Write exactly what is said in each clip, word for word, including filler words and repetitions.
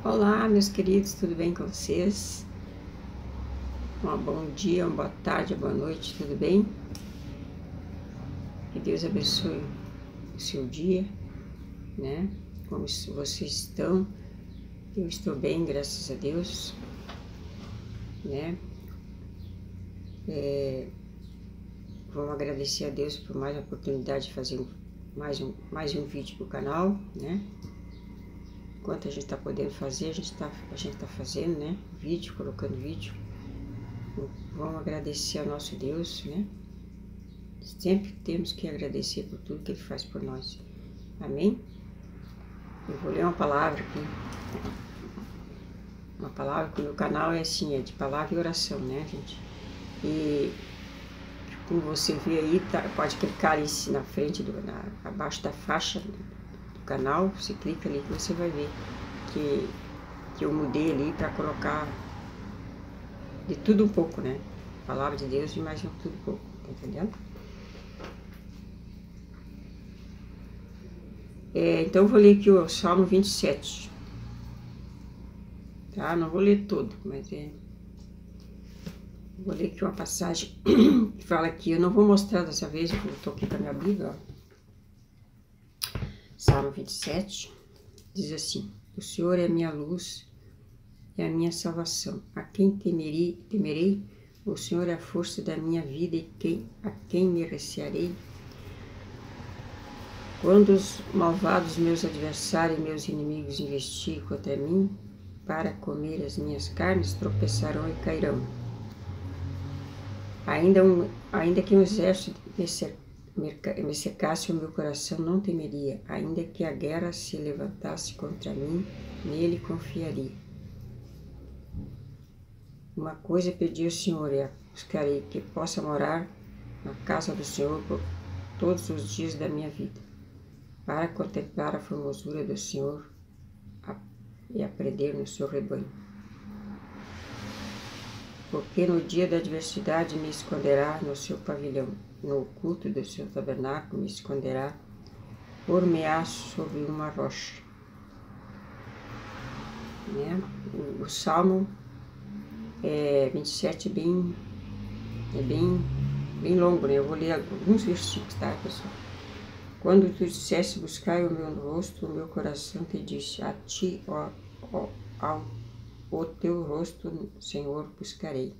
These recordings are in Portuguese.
Olá, meus queridos, tudo bem com vocês? Um bom dia, uma boa tarde, uma boa noite, tudo bem? Que Deus abençoe o seu dia, né? Como vocês estão? Eu estou bem, graças a Deus, né? É, vamos agradecer a Deus por mais uma oportunidade de fazer mais um, mais um vídeo para o canal, né? Enquanto a gente está podendo fazer, a gente está a gente tá fazendo, né? Vídeo, colocando vídeo. Vamos agradecer ao nosso Deus, né? Sempre temos que agradecer por tudo que Ele faz por nós. Amém? Eu vou ler uma palavra aqui. Uma palavra que o meu canal é assim, é de palavra e oração, né, gente? E como você vê aí, tá, pode clicar ali na frente, do, na, abaixo da faixa do canal. Você clica ali que você vai ver que, que eu mudei ali para colocar de tudo um pouco, né? Palavra de Deus e mais um tudo um pouco, tá entendendo? É, então eu vou ler aqui o Salmo vinte e sete, tá? Não vou ler todo, mas é... Vou ler aqui uma passagem que fala aqui, eu não vou mostrar dessa vez, porque eu tô aqui com a minha Bíblia, ó. Salmo vinte e sete, diz assim: o Senhor é a minha luz e a minha salvação, a quem temerei, temerei? O Senhor é a força da minha vida e quem, a quem me recearei? Quando os malvados, meus adversários e meus inimigos investigam contra mim para comer as minhas carnes, tropeçarão e cairão. Ainda, um, ainda que um exército me, cer, me, me cercasse, o meu coração não temeria. Ainda que a guerra se levantasse contra mim, nele confiaria. Uma coisa pedi ao Senhor, e a buscarei, que possa morar na casa do Senhor por todos os dias da minha vida, para contemplar a formosura do Senhor e aprender no seu rebanho. Porque no dia da adversidade me esconderá no seu pavilhão, no oculto do seu tabernáculo me esconderá, por-me-á sobre uma rocha. Né? O, o Salmo é, vinte e sete é bem, é bem, bem longo, né? Eu vou ler alguns versículos, tá, pessoal? Quando tu disseste buscar o meu rosto, o meu coração te disse, a ti, ó, ó, ao o teu rosto, Senhor, buscarei.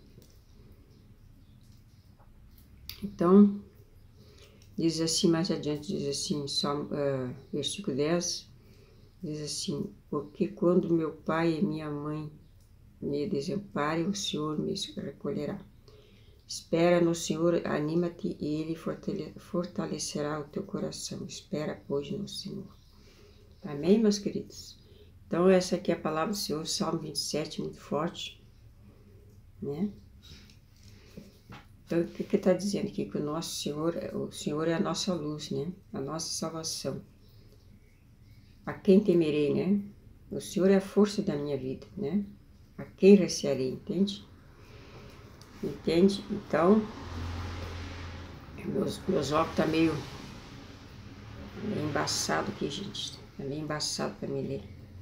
Então, diz assim, mais adiante, diz assim, Salmo, uh, versículo dez, diz assim: porque quando meu pai e minha mãe me desamparem, o Senhor me recolherá. Espera no Senhor, anima-te e Ele fortalecerá o teu coração. Espera, pois, no Senhor. Amém, meus queridos? Então, essa aqui é a palavra do Senhor, Salmo vinte e sete, muito forte, né? Então, o que que está dizendo aqui? Que o nosso Senhor, o Senhor é a nossa luz, né? A nossa salvação. A quem temerei, né? O Senhor é a força da minha vida, né? A quem recearei, entende? Entende? Então, meus, meus óculos tá meio, meio embaçado aqui, gente. Tá meio embaçado para me ler.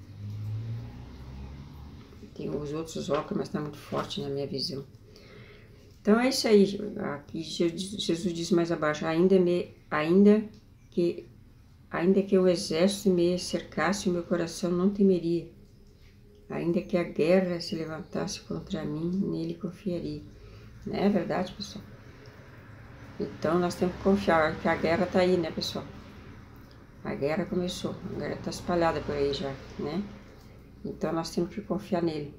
Tem os outros óculos, mas tá muito forte na minha visão. Então é isso aí. Aqui Jesus diz mais abaixo: ainda me, ainda que, ainda que o exército me cercasse, o meu coração não temeria. Ainda que a guerra se levantasse contra mim, nele confiaria. Não é verdade, pessoal? Então nós temos que confiar que a guerra tá aí, né, pessoal? A guerra começou, a guerra tá espalhada por aí já, né? Então nós temos que confiar nele.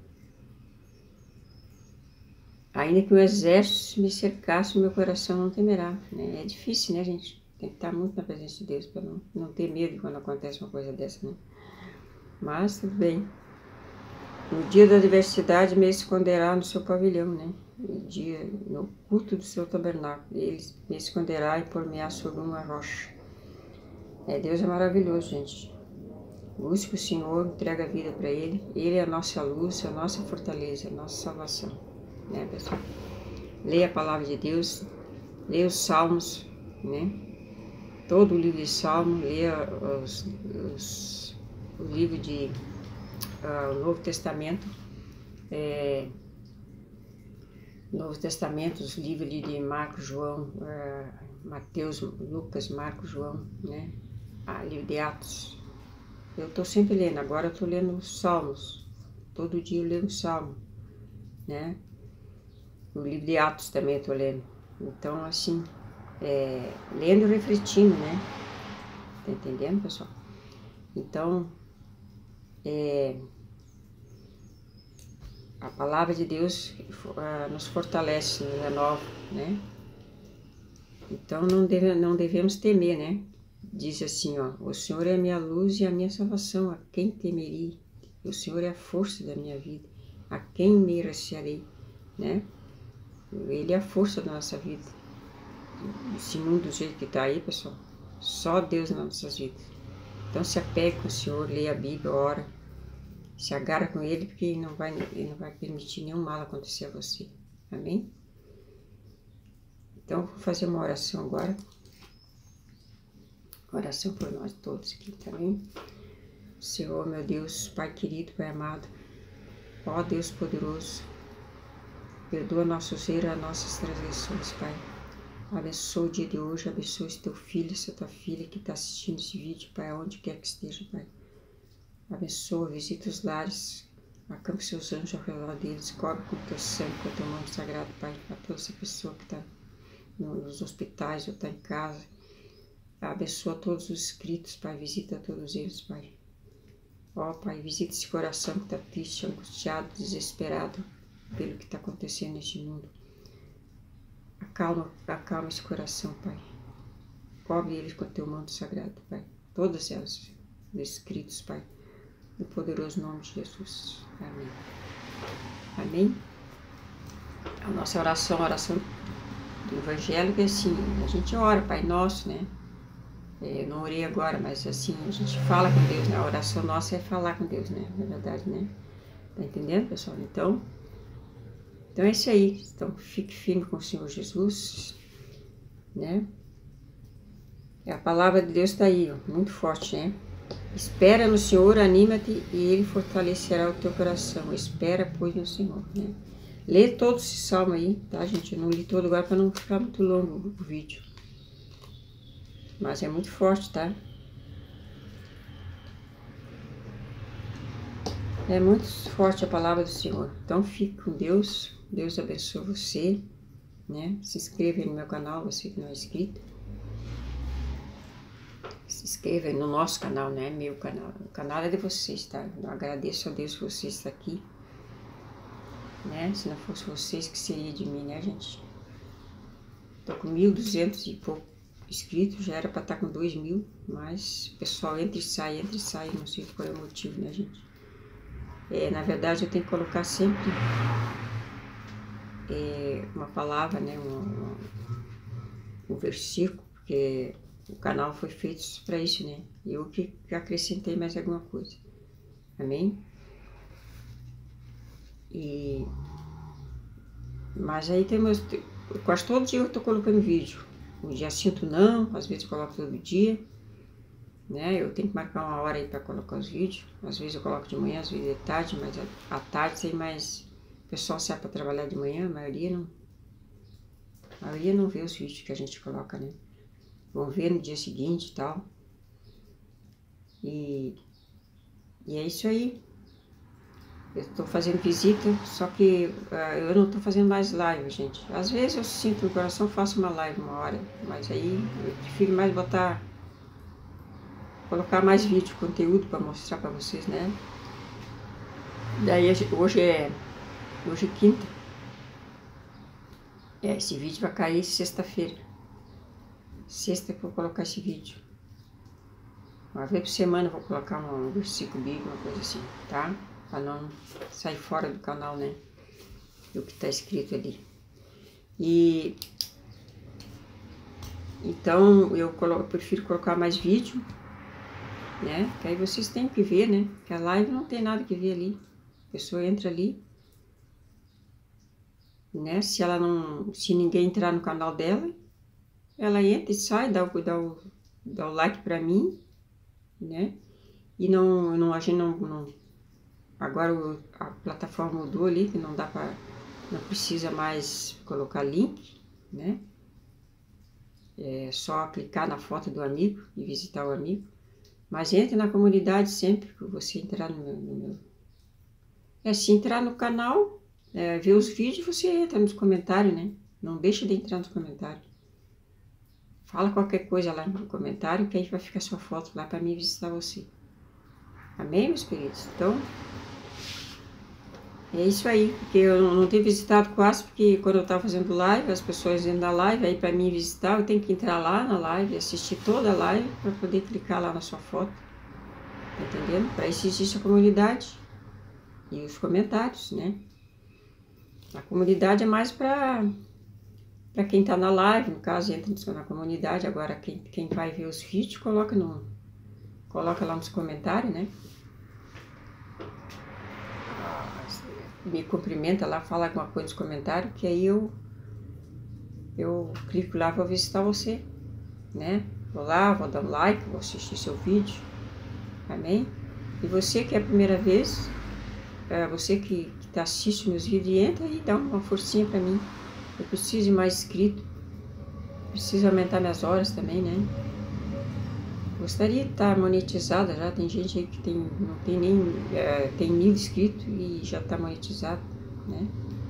Ainda que o exército me cercasse, o meu coração não temerá, né? É difícil, né, gente? Tem que estar muito na presença de Deus para não, não ter medo quando acontece uma coisa dessa, né? Mas tudo bem. No dia da adversidade me esconderá no seu pavilhão, né? No dia, no culto do seu tabernáculo, ele me esconderá e por-me-á sobre uma rocha. É, Deus é maravilhoso, gente. Busque o Senhor, entrega a vida para Ele. Ele é a nossa luz, a nossa fortaleza, a nossa salvação, né, pessoal? Leia a palavra de Deus, leia os Salmos, né? Todo o livro de Salmo, leia os, os, o livro de uh, o Novo Testamento, é, Novo Testamento, os livros ali de Marcos, João, uh, Mateus, Lucas, Marcos, João, né? Ah, livro de Atos. Eu estou sempre lendo, agora eu estou lendo os Salmos. Todo dia eu leio um Salmo, né? O livro de Atos também eu estou lendo. Então, assim, é, lendo e refletindo, né? Tá entendendo, pessoal? Então, é, a palavra de Deus uh, nos fortalece, nos renova, né? Então, não, deve, não devemos temer, né? Diz assim, ó, o Senhor é a minha luz e a minha salvação, a quem temerei? O Senhor é a força da minha vida, a quem me recearei, né? Ele é a força da nossa vida. Esse mundo do jeito que tá aí, pessoal, só Deus nas nossas vidas. Então se apegue com o Senhor, leia a Bíblia, ora, se agarra com Ele, porque Ele não vai, ele não vai permitir nenhum mal acontecer a você. Amém? Então, vou fazer uma oração agora. Oração por nós todos aqui, tá bem? Senhor, meu Deus, Pai querido, Pai amado, ó Deus poderoso, perdoa nossos erros, nossas transgressões, Pai. Abençoa o dia de hoje, abençoa esse teu filho, essa tua filha que está assistindo esse vídeo, Pai, aonde quer que esteja, Pai. Abençoa, visita os lares, acampa seus anjos ao redor deles, cobre com o teu sangue, com o teu manto sagrado, Pai, para toda essa pessoa que está nos hospitais ou está em casa. Abençoa todos os inscritos, Pai, visita todos eles, Pai. Ó, Pai, visita esse coração que está triste, angustiado, desesperado pelo que está acontecendo neste mundo. Acalma, acalma esse coração, Pai. Cobre eles com o teu manto sagrado, Pai. Todas elas, escritos, Pai. No poderoso nome de Jesus. Amém. Amém. A nossa oração, a oração do Evangelho, é assim, a gente ora, Pai Nosso, né? Eu não orei agora, mas assim, a gente fala com Deus, né? A oração nossa é falar com Deus, né? Na verdade, né? Tá entendendo, pessoal? Então, então é isso aí. Então, fique firme com o Senhor Jesus, né? A palavra de Deus está aí, ó, muito forte, né? Espera no Senhor, anima-te e Ele fortalecerá o teu coração. Espera, pois, no Senhor, né? Lê todo esse salmo aí, tá, gente? Eu não li todo agora para não ficar muito longo o vídeo. Mas é muito forte, tá? É muito forte a palavra do Senhor. Então fique com Deus. Deus abençoe você, né? Se inscreva aí no meu canal, você que não é inscrito. Se inscreva aí no nosso canal, né? Meu canal. O canal é de vocês, tá? Eu agradeço a Deus por vocês estar aqui. Né? Se não fosse vocês, que seria de mim, né, gente? Tô com mil e duzentos e pouco inscritos, já era para estar com dois mil, mas o pessoal entra e sai, entra e sai, não sei qual é o motivo, né, gente? É, na verdade, eu tenho que colocar sempre é, uma palavra, né, um, um, um versículo, porque o canal foi feito para isso, né? E eu que acrescentei mais alguma coisa. Amém? E... Mas aí tem meus... Quase todo dia eu tô colocando vídeo. Um dia sinto não, às vezes eu coloco todo dia, né? Eu tenho que marcar uma hora aí para colocar os vídeos. Às vezes eu coloco de manhã, às vezes de tarde, mas à tarde tem mais... O pessoal sai para trabalhar de manhã, a maioria não... A maioria não vê os vídeos que a gente coloca, né? Vão ver no dia seguinte e tal. E... E é isso aí. Eu tô fazendo visita, só que uh, eu não tô fazendo mais live, gente. Às vezes eu sinto no coração, faço uma live uma hora, mas aí eu prefiro mais botar, colocar mais vídeo, conteúdo para mostrar para vocês, né? Daí hoje é, hoje é quinta. É, esse vídeo vai cair sexta-feira. Sexta que eu vou colocar esse vídeo. Uma vez por semana eu vou colocar um versículo bíblico, uma coisa assim, tá? Para não sair fora do canal, né? Do que está escrito ali. E então eu, colo, eu prefiro colocar mais vídeo, né? Que aí vocês têm que ver, né? Que a live não tem nada que ver ali. A pessoa entra ali, né? Se ela não, se ninguém entrar no canal dela, ela entra e sai, dá o, dá o, dá o like para mim, né? E não, não a gente não, não agora o, a plataforma mudou ali, que não dá para, não precisa mais colocar link, né? É só clicar na foto do amigo e visitar o amigo. Mas entre na comunidade sempre que você entrar no meu... No meu... É, se entrar no canal, é, ver os vídeos, você entra nos comentários, né? Não deixa de entrar nos comentários. Fala qualquer coisa lá no comentário, que aí vai ficar sua foto lá para mim visitar você. Amém, meus queridos? Então, é isso aí. Porque eu não tenho visitado quase, porque quando eu estava fazendo live, as pessoas indo na live, aí para mim visitar, eu tenho que entrar lá na live, assistir toda a live, para poder clicar lá na sua foto. Tá entendendo? Para isso existe a comunidade e os comentários, né? A comunidade é mais para... Para quem tá na live, no caso, entra na comunidade. Agora, quem, quem vai ver os vídeos, coloca, no, coloca lá nos comentários, né? Me cumprimenta lá, fala alguma coisa nos comentários, que aí eu, eu clico lá, vou visitar você, né? Vou lá, vou dar um like, vou assistir seu vídeo, amém? E você que é a primeira vez, é, você que, que tá assistindo meus vídeos, entra e dá uma forcinha para mim. Eu preciso de mais inscritos, preciso aumentar minhas horas também, né? Gostaria de estar monetizada já, tem gente aí que tem, não tem nem, é, tem mil inscritos e já está monetizado, né?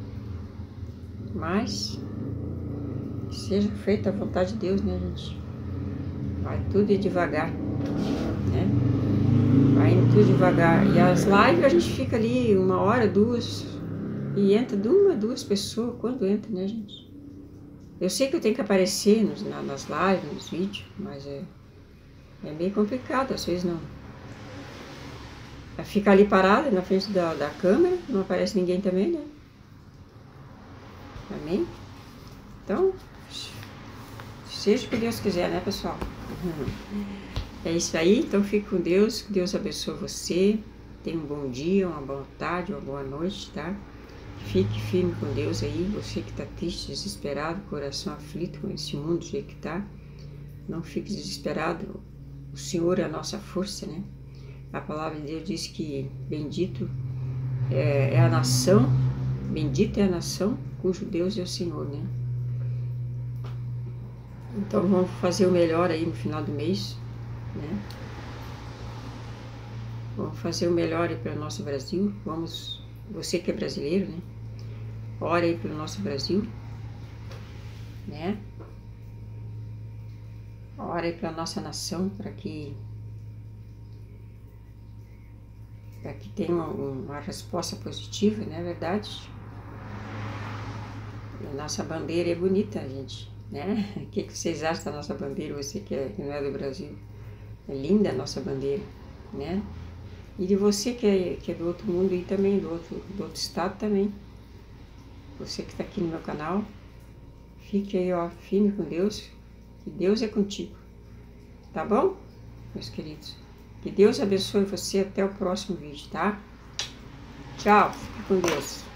Mas, seja feita a vontade de Deus, né, gente? Vai tudo devagar, né? Vai indo tudo devagar. E as lives a gente fica ali uma hora, duas... E entra de uma, duas pessoas, quando entra, né, gente? Eu sei que eu tenho que aparecer nos, na, nas lives, nos vídeos, mas é, é meio complicado, às vezes não. Fica ali parada na frente da, da câmera, não aparece ninguém também, né? Amém? Então, seja o que Deus quiser, né, pessoal? É isso aí, então fique com Deus, que Deus abençoe você. Tenha um bom dia, uma boa tarde, uma boa noite, tá? Fique firme com Deus aí, você que está triste, desesperado, coração aflito com esse mundo do jeito que está. Não fique desesperado, o Senhor é a nossa força, né? A palavra de Deus diz que bendito é, é a nação, bendita é a nação cujo Deus é o Senhor, né? Então vamos fazer o melhor aí no final do mês, né? Vamos fazer o melhor aí para o nosso Brasil, vamos, você que é brasileiro, né? Ora aí pelo nosso Brasil, né? Ora aí pela nossa nação, para que, para que tenha uma, uma resposta positiva, não é verdade? A nossa bandeira é bonita, gente, né? O que, que vocês acham da nossa bandeira, você que, é, que não é do Brasil? É linda a nossa bandeira, né? E de você que é, que é do outro mundo e também do outro, do outro estado também. Você que está aqui no meu canal, fique aí, ó, firme com Deus, que Deus é contigo, tá bom, meus queridos? Que Deus abençoe você até o próximo vídeo, tá? Tchau, fique com Deus.